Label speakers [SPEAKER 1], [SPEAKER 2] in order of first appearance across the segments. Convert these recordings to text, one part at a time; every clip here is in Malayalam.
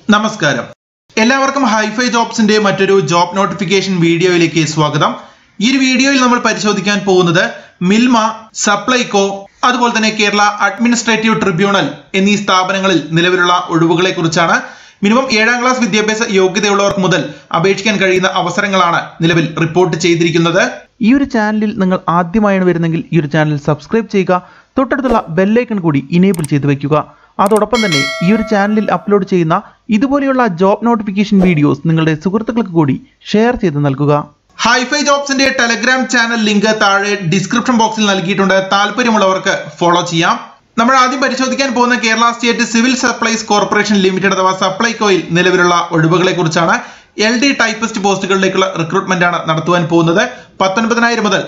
[SPEAKER 1] നമസ്കാരം. എല്ലാവർക്കും ഹൈഫൈ ജോബ്സിന്റെ മറ്റൊരു ജോബ് നോട്ടിഫിക്കേഷൻ വീഡിയോയിലേക്ക് സ്വാഗതം. ഈ ഒരു വീഡിയോയിൽ നമ്മൾ പരിശോധിക്കാൻ പോകുന്നത് മിൽമ, സപ്ലൈകോ, അതുപോലെ തന്നെ കേരള അഡ്മിനിസ്ട്രേറ്റീവ് ട്രിബ്യൂണൽ എന്നീ സ്ഥാപനങ്ങളിൽ നിലവിലുള്ള ഒഴിവുകളെ കുറിച്ചാണ്. മിനിമം 7ാം ക്ലാസ് വിദ്യാഭ്യാസ യോഗ്യതയുള്ളവർക്ക് മുതൽ അപേക്ഷിക്കാൻ കഴിയുന്ന അവസരങ്ങളാണ് നിലവിൽ റിപ്പോർട്ട് ചെയ്തിരിക്കുന്നത്.
[SPEAKER 2] ഈ ഒരു ചാനലിൽ നിങ്ങൾ ആദ്യമായാണ് വരുന്നെങ്കിൽ ഈ ഒരു ചാനൽ സബ്സ്ക്രൈബ് ചെയ്യുക, തൊട്ടടുത്തുള്ള ബെല്ലൈക്കൺ കൂടി ഇനേബിൾ ചെയ്തു വെക്കുക. അതോടൊപ്പം തന്നെ ഈ ഒരു ചാനലിൽ അപ്ലോഡ് ചെയ്യുന്ന ഇതുപോലെയുള്ള ജോബ് നോട്ടിഫിക്കേഷൻ വീഡിയോസ് നിങ്ങളുടെ സുഹൃത്തുക്കൾക്ക് കൂടി ഷെയർ ചെയ്ത് നൽകുക.
[SPEAKER 1] ഹൈഫൈ ജോബ്സിന്റെ ടെലഗ്രാം ചാനൽ ലിങ്ക് താഴെ ഡിസ്ക്രിപ്ഷൻ ബോക്സിൽ നൽകിയിട്ടുണ്ട്. താല്പര്യമുള്ളവർക്ക് ഫോളോ ചെയ്യാം. നമ്മൾ ആദ്യം പരിശോധിക്കാൻ പോകുന്ന Kerala state civil supplies corporation limited അഥവാ സപ്ലൈകോയിൽ നിലവിലുള്ള ഒഴിവുകളെ കുറിച്ചാണ്. LD ടൈപ്പിസ്റ്റ് പോസ്റ്റുകളിലേക്കുള്ള റിക്രൂട്ട്മെന്റ് ആണ് നടത്തുവാൻ പോകുന്നത്. 19,000 മുതൽ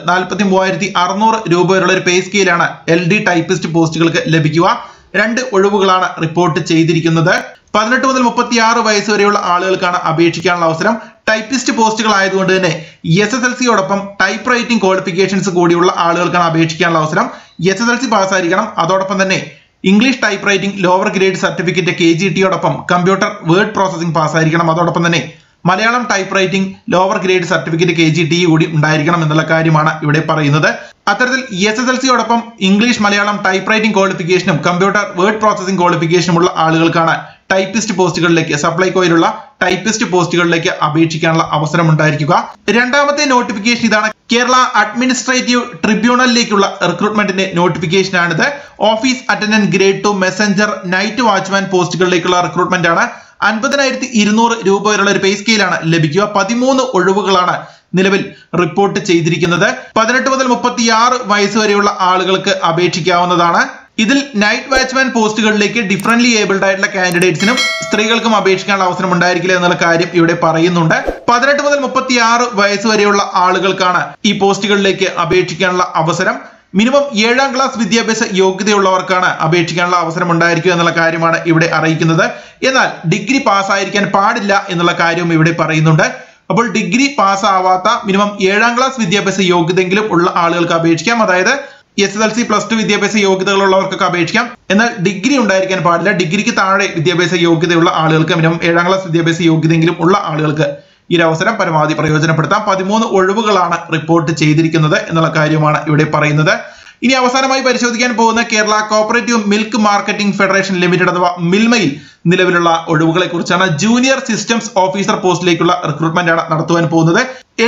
[SPEAKER 1] 43,600 രൂപ വരെയുള്ള ഒരു പേ സ്കെയിലാണ് LD ടൈപ്പിസ്റ്റ് പോസ്റ്റുകൾക്ക് ലഭിക്കുക. 2 ഒഴിവുകളാണ് റിപ്പോർട്ട് ചെയ്തിരിക്കുന്നത്. 18 മുതൽ 36 വയസ്സ് വരെയുള്ള ആളുകൾക്കാണ് അപേക്ഷിക്കാനുള്ള അവസരം. ടൈപ്പിസ്റ്റ് പോസ്റ്റുകൾ ആയതുകൊണ്ട് തന്നെ SSLCയോടൊപ്പം ടൈപ്പ് റൈറ്റിംഗ് ക്വാളിഫിക്കേഷൻസ് കൂടിയുള്ള ആളുകൾക്കാണ് അപേക്ഷിക്കാനുള്ള അവസരം. SSLC പാസ്സായിരിക്കണം. അതോടൊപ്പം തന്നെ English type writing lower grade certificate KGTയോടൊപ്പം കമ്പ്യൂട്ടർ വേർഡ് പ്രോസസിംഗ് പാസ്സായിരിക്കണം. അതോടൊപ്പം തന്നെ Malayalam type writing lower grade certificate KGT കൂടി ഉണ്ടായിരിക്കണം എന്നുള്ള കാര്യമാണ് ഇവിടെ പറയുന്നത്. അത്തരത്തിൽ SSLCയോടൊപ്പം ഇംഗ്ലീഷ് മലയാളം ടൈപ്പ് റൈറ്റിംഗ് ക്വാളിഫിക്കേഷനും കമ്പ്യൂട്ടർ വേർഡ് പ്രോസസിംഗ് ക്വാളിഫിക്കേഷനും ഉള്ള ആളുകൾക്കാണ് ടൈപ്പിസ്റ്റ് പോസ്റ്റുകളിലേക്ക്, സപ്ലൈകോയിലുള്ള ടൈപ്പിസ്റ്റ് പോസ്റ്റുകളിലേക്ക് അപേക്ഷിക്കാനുള്ള അവസരം ഉണ്ടായിരിക്കുക. രണ്ടാമത്തെ നോട്ടിഫിക്കേഷൻ ഇതാണ്. കേരള അഡ്മിനിസ്ട്രേറ്റീവ് ട്രിബ്യൂണലിലേക്കുള്ള റിക്രൂട്ട്മെന്റിന്റെ നോട്ടിഫിക്കേഷൻ ആണിത്. Office attendant grade 2 messenger night watchman പോസ്റ്റുകളിലേക്കുള്ള റിക്രൂട്ട്മെന്റ് ആണ്. 50,200 രൂപ വരെയുള്ള ഒരു പേ സ്കെയിലാണ് ലഭിക്കുക. 13 ഒഴിവുകളാണ് നിലവിൽ റിപ്പോർട്ട് ചെയ്തിരിക്കുന്നത്. 18 മുതൽ 36 വയസ്സ് വരെയുള്ള ആളുകൾക്ക് അപേക്ഷിക്കാവുന്നതാണ്. ഇതിൽ നൈറ്റ് വാച്ച്മാൻ പോസ്റ്റുകളിലേക്ക് ഡിഫറൻറ്റ്ലി ഏബിൾഡ് ആയിട്ടുള്ള കാൻഡിഡേറ്റ്സിനും സ്ത്രീകൾക്കും അപേക്ഷിക്കാനുള്ള അവസരം ഉണ്ടായിരിക്കില്ല എന്നുള്ള കാര്യം ഇവിടെ പറയുന്നുണ്ട്. 18 മുതൽ 36 വയസ്സ് വരെയുള്ള ആളുകൾക്കാണ് ഈ പോസ്റ്റുകളിലേക്ക് അപേക്ഷിക്കാനുള്ള അവസരം. മിനിമം 7ാം ക്ലാസ് വിദ്യാഭ്യാസ യോഗ്യതയുള്ളവർക്കാണ് അപേക്ഷിക്കാനുള്ള അവസരം ഉണ്ടായിരിക്കുക എന്നുള്ള കാര്യമാണ് ഇവിടെ അറിയിക്കുന്നത്. എന്നാൽ ഡിഗ്രി പാസ്സായിരിക്കാൻ പാടില്ല എന്നുള്ള കാര്യവും ഇവിടെ പറയുന്നുണ്ട്. അപ്പോൾ ഡിഗ്രി പാസ്സാവാത്ത മിനിമം 7ാം ക്ലാസ് വിദ്യാഭ്യാസ യോഗ്യതയെങ്കിലും ഉള്ള ആളുകൾക്ക് അപേക്ഷിക്കാം. അതായത് SSLC +2 വിദ്യാഭ്യാസ യോഗ്യതകളുള്ളവർക്കൊക്കെ അപേക്ഷിക്കാം. എന്നാൽ ഡിഗ്രി ഉണ്ടായിരിക്കാൻ പാടില്ല. ഡിഗ്രിക്ക് താഴെ വിദ്യാഭ്യാസ യോഗ്യതയുള്ള ആളുകൾക്ക്, മിനിമം 7ാം ക്ലാസ് വിദ്യാഭ്യാസ യോഗ്യതയെങ്കിലും ഉള്ള ആളുകൾക്ക് ഈ ഒരു അവസരം പരമാവധി പ്രയോജനപ്പെടുത്താം. 13 ഒഴിവുകളാണ് റിപ്പോർട്ട് ചെയ്തിരിക്കുന്നത് എന്നുള്ള കാര്യമാണ് ഇവിടെ പറയുന്നത്. ഇനി അവസാനമായി പരിശോധിക്കാൻ പോകുന്ന Kerala cooperative milk marketing federation limited അഥവാ മിൽമയിൽ നിലവിലുള്ള ഒഴിവുകളെ കുറിച്ചാണ്. ജൂനിയർ സിസ്റ്റംസ് ഓഫീസർ പോസ്റ്റിലേക്കുള്ള റിക്രൂട്ട്മെന്റ് ആണ് നടത്തുവാൻ പോകുന്നത്.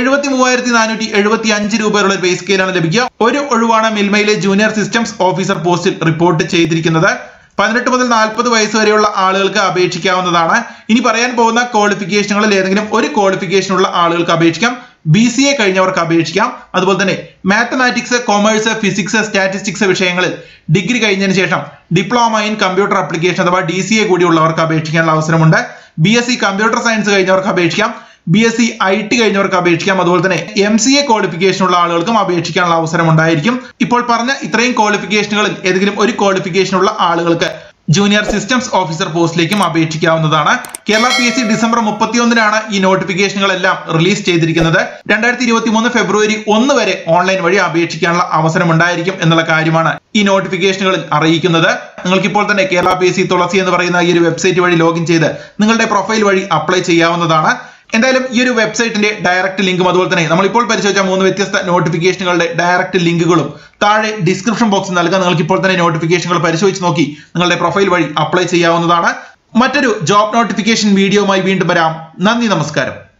[SPEAKER 1] 73,475 രൂപ വരെയുള്ള പേ സ്കെയിലാണ് ലഭിക്കുക. ഒരു ഒഴിവാണ് മിൽമയിലെ ജൂനിയർ സിസ്റ്റംസ് ഓഫീസർ പോസ്റ്റിൽ റിപ്പോർട്ട് ചെയ്തിരിക്കുന്നത്. 18 മുതൽ 40 വയസ്സ് വരെയുള്ള ആളുകൾക്ക് അപേക്ഷിക്കാവുന്നതാണ്. ഇനി പറയാൻ പോകുന്ന ക്വാളിഫിക്കേഷനുകളിൽ ഏതെങ്കിലും ഒരു ക്വാളിഫിക്കേഷനുള്ള ആളുകൾക്ക് അപേക്ഷിക്കാം. BCA കഴിഞ്ഞവർക്ക് അപേക്ഷിക്കാം. അതുപോലെ തന്നെ മാത്തമാറ്റിക്സ്, കൊമേഴ്സ്, ഫിസിക്സ്, സ്റ്റാറ്റിസ്റ്റിക്സ് വിഷയങ്ങളിൽ ഡിഗ്രി കഴിഞ്ഞതിന് ശേഷം ഡിപ്ലോമ ഇൻ കമ്പ്യൂട്ടർ ആപ്ലിക്കേഷൻ അഥവാ DCA കൂടി ഉള്ളവർക്ക് അപേക്ഷിക്കാനുള്ള അവസരമുണ്ട്. BSc കമ്പ്യൂട്ടർ സയൻസ് കഴിഞ്ഞവർക്ക് അപേക്ഷിക്കാം. BSc IT കഴിഞ്ഞവർക്ക് അപേക്ഷിക്കാം. അതുപോലെ തന്നെ MCA ക്വാളിഫിക്കേഷൻ ഉള്ള ആളുകൾക്കും അപേക്ഷിക്കാനുള്ള അവസരം ഉണ്ടായിരിക്കും. ഇപ്പോൾ പറഞ്ഞ ഇത്രയും ക്വാളിഫിക്കേഷനുകളിൽ ഏതെങ്കിലും ഒരു ക്വാളിഫിക്കേഷൻ ഉള്ള ആളുകൾക്ക് ജൂനിയർ സിസ്റ്റംസ് ഓഫീസർ പോസ്റ്റിലേക്കും അപേക്ഷിക്കാവുന്നതാണ്. കേരള PSC ഡിസംബർ 31-നാണ് ഈ നോട്ടിഫിക്കേഷനുകളെല്ലാം റിലീസ് ചെയ്തിരിക്കുന്നത്. 2023 ഫെബ്രുവരി 1 വരെ ഓൺലൈൻ വഴി അപേക്ഷിക്കാനുള്ള അവസരം ഉണ്ടായിരിക്കും എന്നുള്ള കാര്യമാണ് ഈ നോട്ടിഫിക്കേഷനുകളിൽ അറിയിക്കുന്നത്. നിങ്ങൾക്ക് ഇപ്പോൾ തന്നെ കേരള PSC തുളസി എന്ന് പറയുന്ന ഈ ഒരു വെബ്സൈറ്റ് വഴി ലോഗിൻ ചെയ്ത് നിങ്ങളുടെ പ്രൊഫൈൽ വഴി അപ്ലൈ ചെയ്യാവുന്നതാണ്. എന്തായാലും ഈ ഒരു വെബ്സൈറ്റിന്റെ ഡയറക്റ്റ് ലിങ്കും അതുപോലെ തന്നെ നമ്മളിപ്പോൾ പരിശോധിച്ച 3 വ്യത്യസ്ത നോട്ടിഫിക്കേഷനുകളുടെ ഡയറക്റ്റ് ലിങ്കുകളും താഴെ ഡിസ്ക്രിപ്ഷൻ ബോക്സിൽ നൽകാം. നിങ്ങൾക്ക് ഇപ്പോൾ തന്നെ നോട്ടിഫിക്കേഷനുകൾ പരിശോധിച്ച് നോക്കി നിങ്ങളുടെ പ്രൊഫൈൽ വഴി അപ്ലൈ ചെയ്യാവുന്നതാണ്. മറ്റൊരു ജോബ് നോട്ടിഫിക്കേഷൻ വീഡിയോയുമായി വീണ്ടും വരാം. നന്ദി, നമസ്കാരം.